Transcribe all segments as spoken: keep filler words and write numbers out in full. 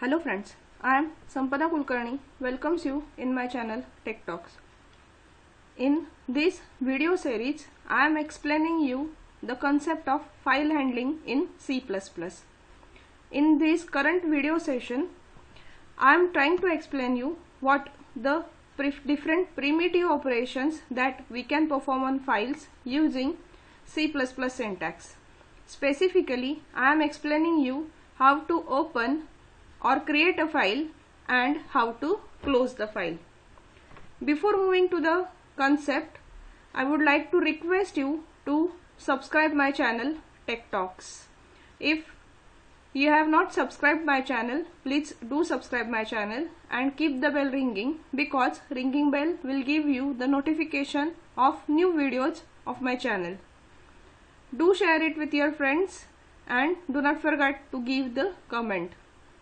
Hello friends, I am Sampada Kulkarni welcomes you in my channel Tech Talks. In this video series, I am explaining you the concept of file handling in C plus plus. In this current video session, I am trying to explain you what the different primitive operations that we can perform on files using C plus plus syntax. Specifically, I am explaining you how to open or create a file and how to close the file. Before moving to the concept, I would like to request you to subscribe my channel Tech Talks. If you have not subscribed my channel, please do subscribe my channel and keep the bell ringing, because ringing bell will give you the notification of new videos of my channel. Do share it with your friends and do not forget to give the comment.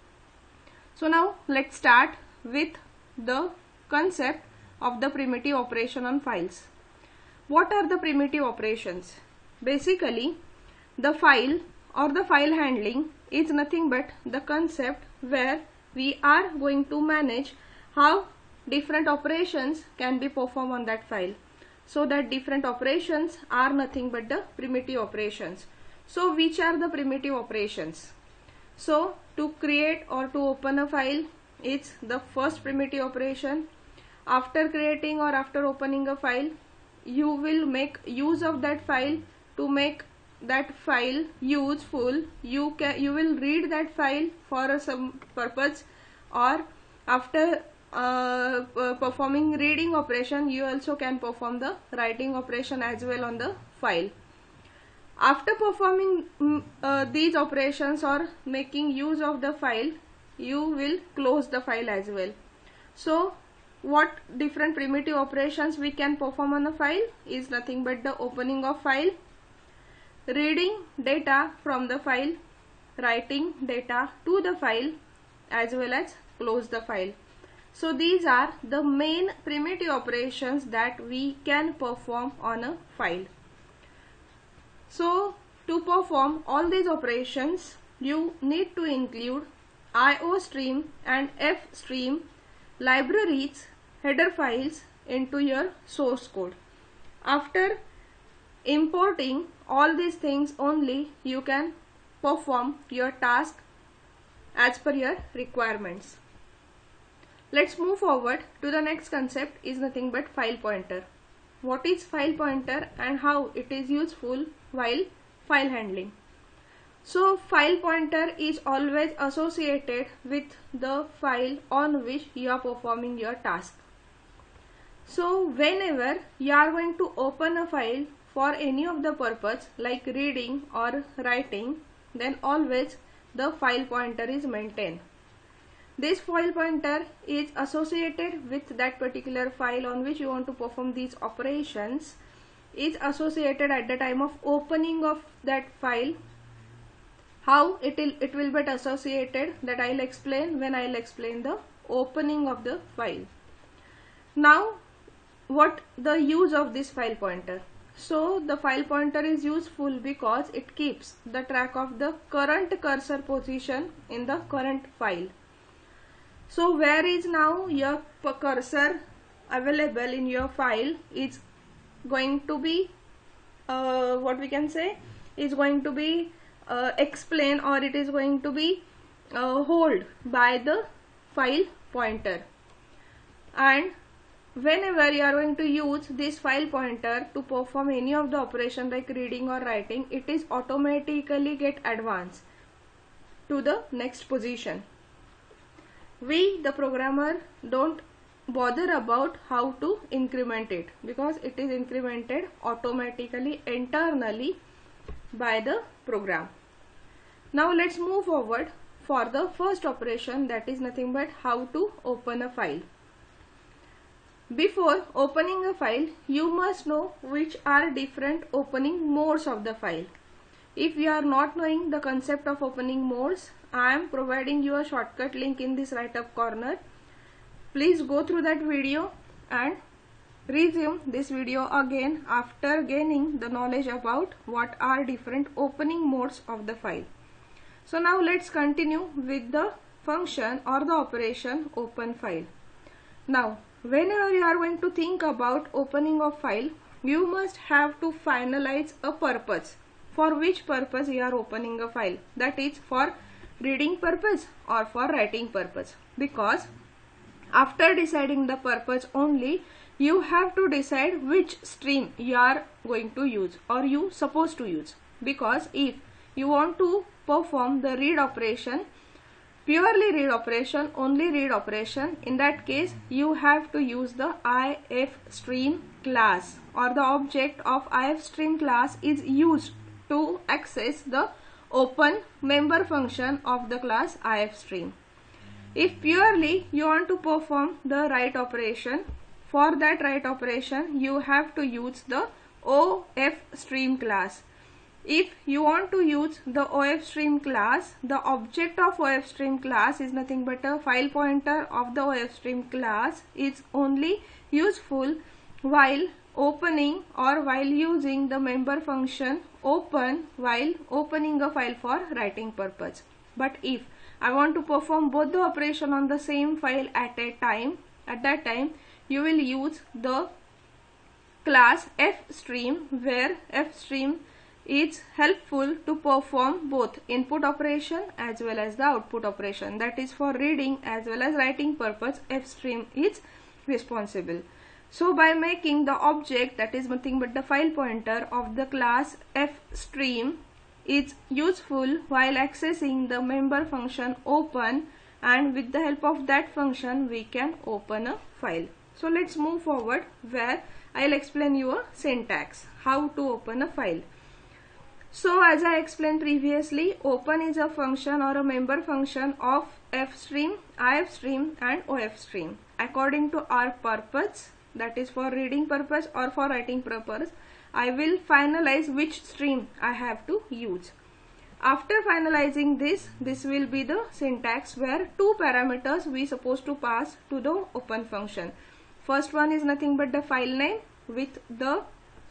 So now let's start with the concept of the primitive operation on files. What are the primitive operations? Basically, the file or the file handling is nothing but the concept where we are going to manage how different operations can be performed on that file. So that different operations are nothing but the primitive operations. So which are the primitive operations? So to create or to open a file is the first primitive operation. After creating or after opening a file, you will make use of that file to make that file useful. You can you will read that file for some purpose, or after uh, performing reading operation, you also can perform the writing operation as well on the file. After performing uh, these operations or making use of the file, you will close the file as well. So what different primitive operations we can perform on a file is nothing but the opening of file, reading data from the file, writing data to the file, as well as close the file. So these are the main primitive operations that we can perform on a file. So to perform all these operations, you need to include iostream and fstream libraries header files into your source code. After importing all these things only, you can perform your task as per your requirements. Let's move forward to the next concept is nothing but file pointer. What is file pointer and how it is useful while file handling? So file pointer is always associated with the file on which you are performing your task. So whenever you are going to open a file for any of the purpose like reading or writing, then always the file pointer is maintained. This file pointer is associated with that particular file on which you want to perform these operations, is associated at the time of opening of that file. How it will it will be associated, that I will explain when I will explain the opening of the file. Now what the use of this file pointer? So the file pointer is useful because it keeps the track of the current cursor position in the current file. So where is now your cursor available in your file is going to be uh, what we can say is going to be uh, explained, or it is going to be uh, hold by the file pointer. And whenever you are going to use this file pointer to perform any of the operation like reading or writing, it is automatically get advanced to the next position. We the programmer don't bother about how to increment it, because it is incremented automatically internally by the program. Now let's move forward for the first operation, that is nothing but how to open a file. Before opening a file, you must know which are different opening modes of the file. If you are not knowing the concept of opening modes, I am providing you a shortcut link in this right up corner. Please go through that video and resume this video again after gaining the knowledge about what are different opening modes of the file. So now let's continue with the function or the operation open file. Now, whenever you are going to think about opening of file, you must have to finalize a purpose. For which purpose you are opening a file? That is for reading purpose or for writing purpose. Because after deciding the purpose only, you have to decide which stream you are going to use or you supposed to use. Because if you want to perform the read operation, purely read operation, only read operation, in that case you have to use the ifstream class, or the object of ifstream class is used to access the open member function of the class ifstream. If purely you want to perform the write operation, for that write operation you have to use the ofstream class. If you want to use the ofstream class, the object of ofstream class is nothing but a file pointer of the ofstream class is only useful while opening or while using the member function open while opening a file for writing purpose. But if I want to perform both the operation on the same file at a time, at that time you will use the class fstream, where fstream is helpful to perform both input operation as well as the output operation. That is for reading as well as writing purpose, fstream is responsible. So by making the object, that is nothing but the file pointer of the class fstream, is useful while accessing the member function open, and with the help of that function we can open a file. So let's move forward, where I'll explain you a syntax how to open a file. So as I explained previously, open is a function or a member function of fstream, ifstream and ofstream. According to our purpose, that is for reading purpose or for writing purpose, I will finalize which stream I have to use. After finalizing this, this will be the syntax where two parameters we supposed to pass to the open function. First one is nothing but the file name with the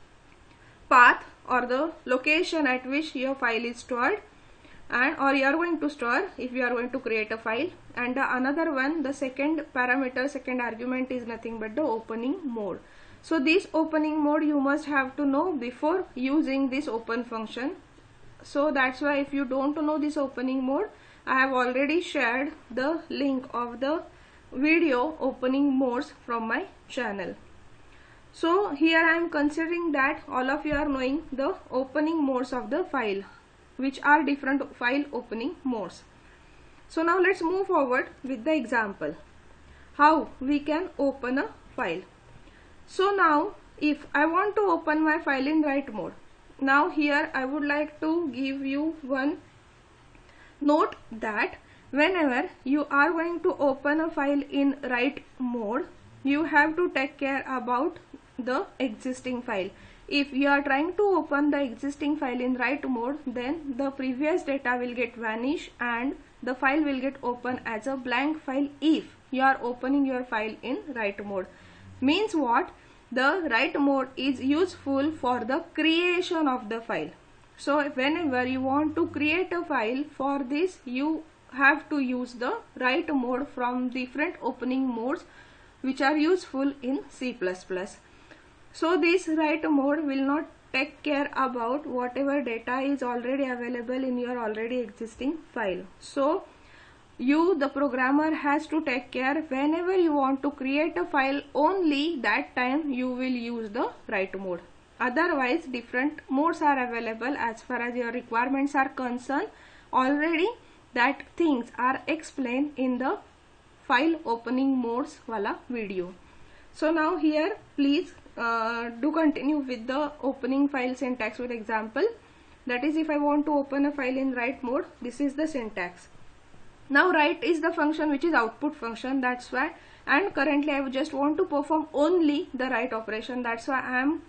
path or the location at which your file is stored, and or you are going to store if you are going to create a file. And the another one, the second parameter, second argument is nothing but the opening mode. So this opening mode you must have to know before using this open function. So that's why if you don't know this opening mode, I have already shared the link of the video opening modes from my channel. So here I am considering that all of you are knowing the opening modes of the file, which are different file opening modes. So now let's move forward with the example how we can open a file. So now if I want to open my file in write mode, now here I would like to give you one note that whenever you are going to open a file in write mode, you have to take care about the existing file. If you are trying to open the existing file in write mode, then the previous data will get vanish and the file will get open as a blank file if you are opening your file in write mode. Means what? The write mode is useful for the creation of the file. So whenever you want to create a file, for this you have to use the write mode from different opening modes which are useful in C plus plus. So this write mode will not take care about whatever data is already available in your already existing file. So you, the programmer, has to take care whenever you want to create a file, only that time you will use the write mode. Otherwise different modes are available as far as your requirements are concerned. Already that things are explained in the file opening modes wala video. So now here please uh, do continue with the opening file syntax with example. That is, if I want to open a file in write mode, this is the syntax. Now write is the function which is output function, that's why, and currently I just want to perform only the write operation, that's why I am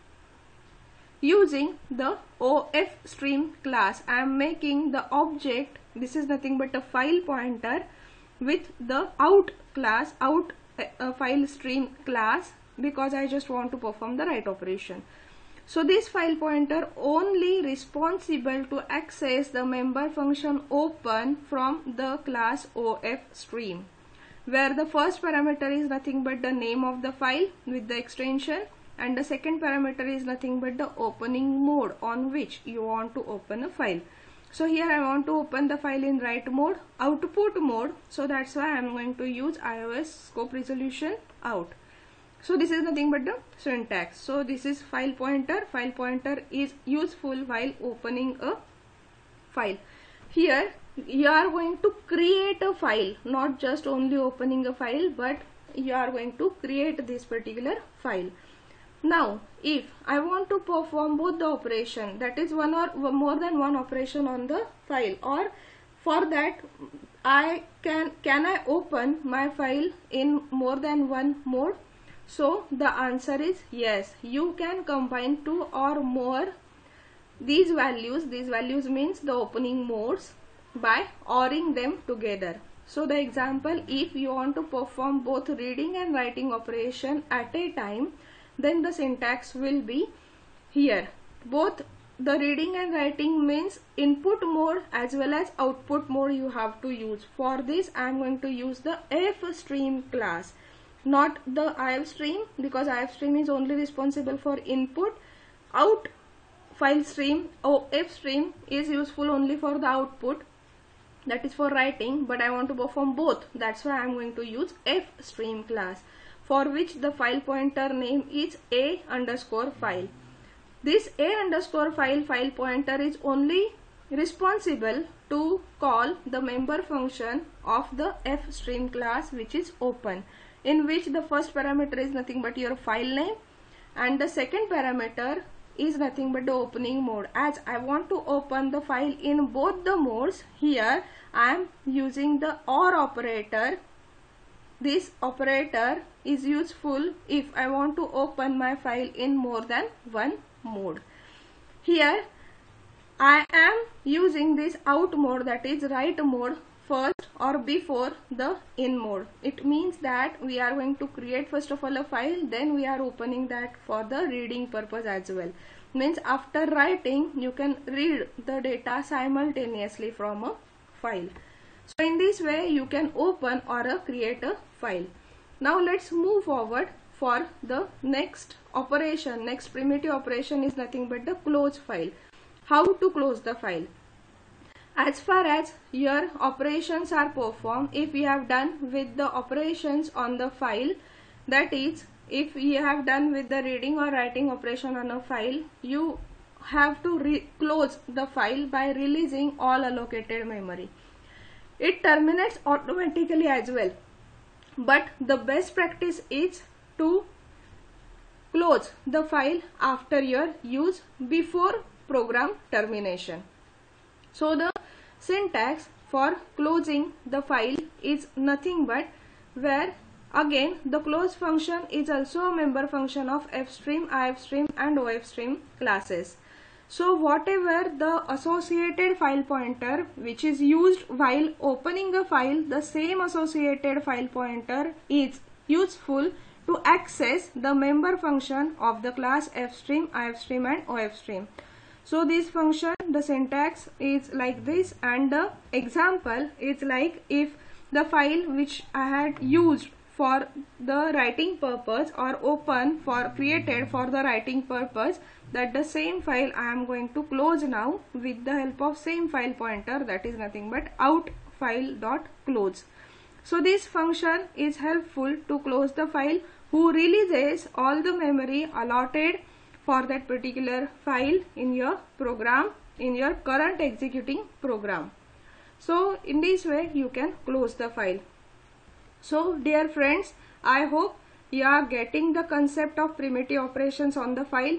using the ofstream class. I am making the object, this is nothing but a file pointer with the out class, out uh, file stream class, because I just want to perform the write operation. So this file pointer only responsible to access the member function open from the class ofstream, where the first parameter is nothing but the name of the file with the extension, and the second parameter is nothing but the opening mode on which you want to open a file. So here I want to open the file in write mode, output mode, so that's why I am going to use iOS scope resolution out. So this is nothing but the syntax. So this is file pointer. File pointer is useful while opening a file. Here you are going to create a file, not just only opening a file, but you are going to create this particular file. Now if I want to perform both the operation, that is one or more than one operation on the file, or for that I can can I open my file in more than one mode? So the answer is yes, you can combine two or more these values. These values means the opening modes by ORing them together. So the example, if you want to perform both reading and writing operation at a time, then the syntax will be here. Both the reading and writing means input mode as well as output mode you have to use. For this I am going to use the fstream class, not the ifstream, because ifstream is only responsible for input. Out file stream or fstream is useful only for the output, that is for writing, but I want to perform both. That's why I am going to use fstream class, for which the file pointer name is a underscore file. This a underscore file file pointer is only responsible to call the member function of the fstream class, which is open, in which the first parameter is nothing but your file name and the second parameter is nothing but the opening mode. As I want to open the file in both the modes, here I am using the OR operator. This operator is useful if I want to open my file in more than one mode. Here I am using this out mode, that is write mode, first or before the in mode. It means that we are going to create first of all a file, then we are opening that for the reading purpose as well. Means after writing you can read the data simultaneously from a file. So in this way you can open or uh, create a file. Now let's move forward for the next operation. Next primitive operation is nothing but the close file. How to close the file? As far as your operations are performed, if you have done with the operations on the file, that is if you have done with the reading or writing operation on a file, you have to re close the file by releasing all allocated memory. It terminates automatically as well, but the best practice is to close the file after your use before program termination. So the syntax for closing the file is nothing but where again the close function is also a member function of fstream, ifstream and ofstream classes. So whatever the associated file pointer which is used while opening a file, the same associated file pointer is useful to access the member function of the class fstream, ifstream and ofstream. So this function, the syntax is like this, and the example is like if the file which I had used for the writing purpose or open for created for the writing purpose, that the same file I am going to close now with the help of same file pointer, that is nothing but out file dot close. So this function is helpful to close the file who releases all the memory allotted for that particular file in your program, in your current executing program. So in this way you can close the file. So dear friends, I hope you are getting the concept of primitive operations on the file.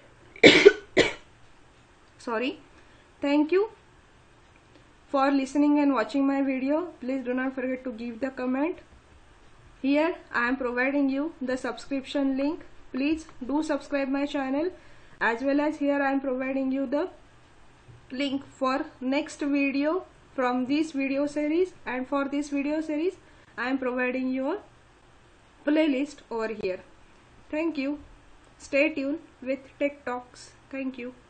Sorry. Thank you for listening and watching my video. Please do not forget to give the comment. Here I am providing you the subscription link. Please do subscribe my channel, as well as here I am providing you the link for next video from this video series, and for this video series I am providing you a playlist over here. Thank you. Stay tuned. with Tech Talks. Thank you.